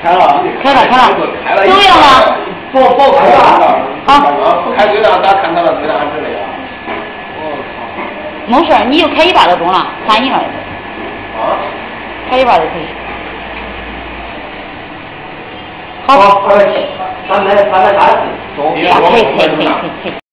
开了， 怎么样了？ 不开了。 好。 开对了，咋看到了对了之类的。我靠。没事，你就开1半多钟了，3一半就可以。 啊？ 开1半就可以。 好，咱们开始。 可以。